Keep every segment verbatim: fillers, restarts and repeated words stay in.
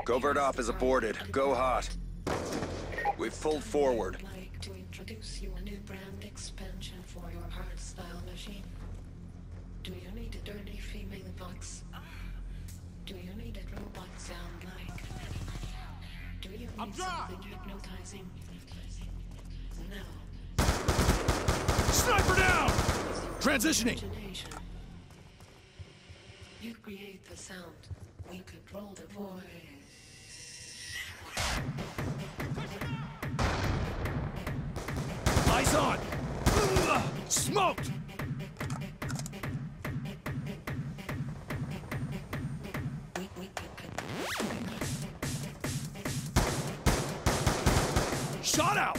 Covert op is aborted. Go hot. We've pulled forward. I'd like to introduce you a new brand expansion for your hardstyle machine. Do you need a dirty female voice? Do you need a robot sound like? Do you need something hypnotizing? No. Sniper down! Transitioning! You create the sound. We control the voice. Eyes on! Ugh, smoked! We, we can Shot out!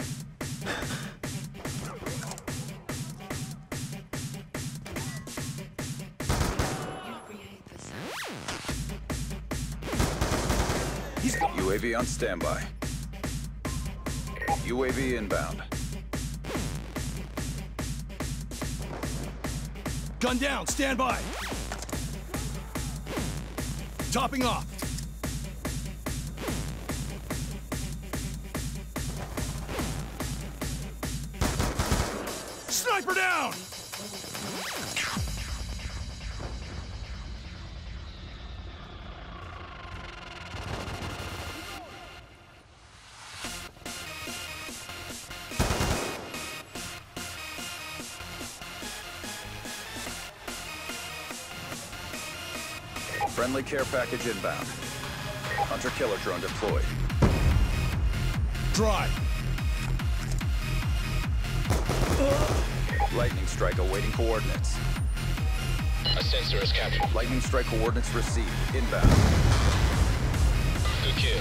He's gone. U A V on standby. U A V inbound. Gun down, stand by. Topping off. Sniper down! Friendly care package inbound. Hunter-killer drone deployed. Drive. Lightning strike awaiting coordinates. A sensor is captured. Lightning strike coordinates received. Inbound. Good kill.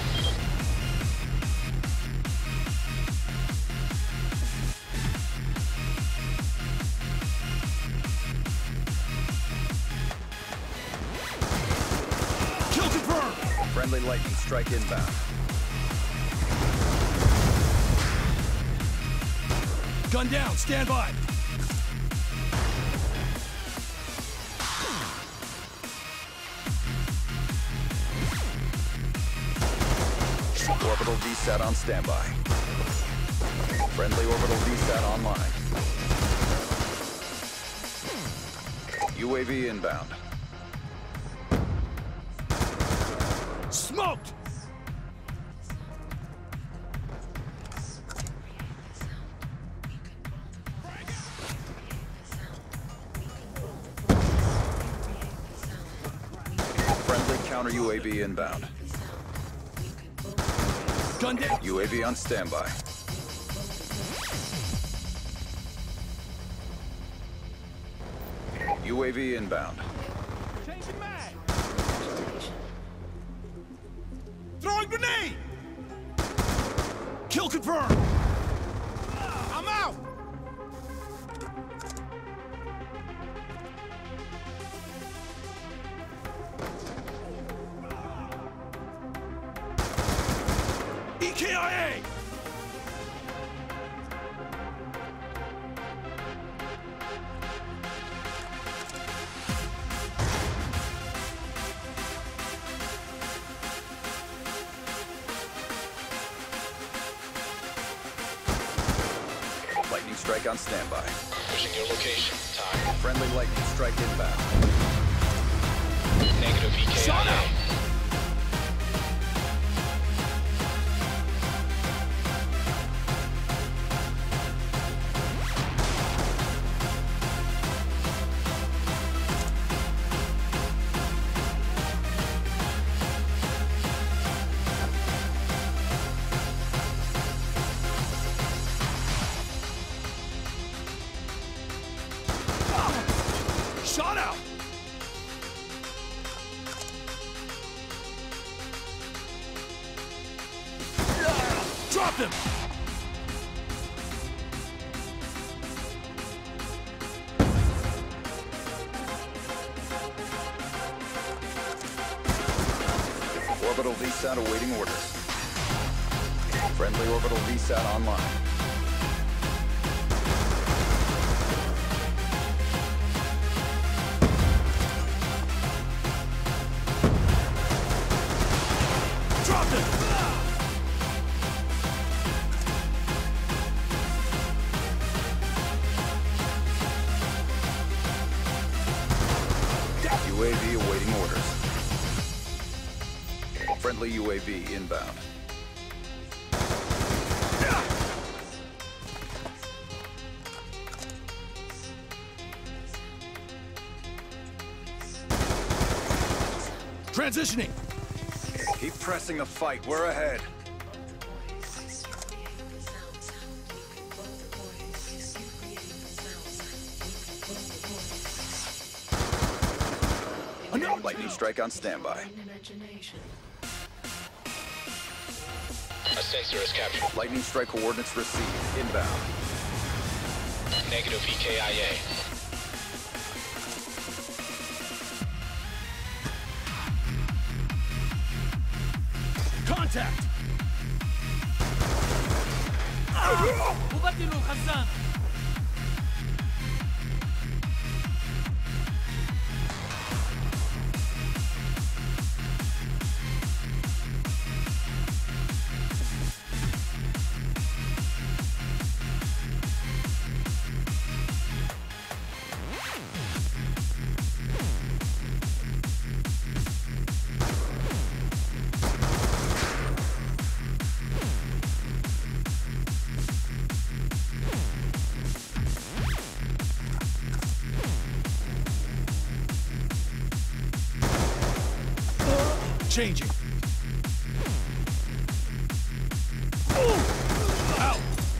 Kill confirmed. Friendly lightning strike inbound. Gun down, stand by. Orbital V SAT on standby. Friendly orbital V SAT online. U A V inbound. Smoked! Friendly counter U A V inbound. Gun down. U A V on standby. U A V inbound. Changing mag. Throwing grenade! Kill confirmed! I'm out! E K I A! Lightning strike on standby. Pushing your location. Time. Friendly lightning strike inbound. Negative E K I A. Shot out! Shot out! Dropped him! Orbital V SAT awaiting orders. Friendly orbital V SAT online. Friendly U A V inbound. Transitioning. Keep pressing the fight. We're ahead. Lightning strike on standby. A sensor is captured. Lightning strike coordinates received. Inbound. Negative E K I A. Contact! أبدل الخزان. Changing. Out.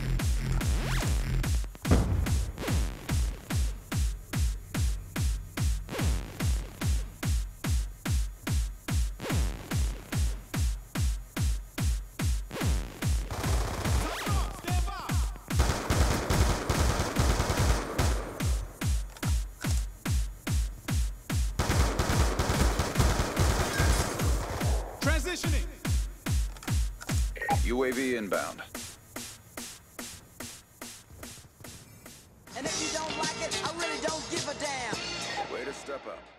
Transitioning. U A V inbound. And if you don't like it, I really don't give a damn. Way to step up.